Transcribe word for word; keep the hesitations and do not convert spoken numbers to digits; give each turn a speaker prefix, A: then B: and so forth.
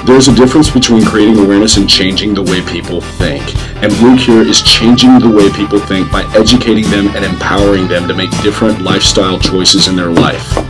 A: There's a difference between creating awareness and changing the way people think. And Blue Cure is changing the way people think by educating them and empowering them to make different lifestyle choices in their life.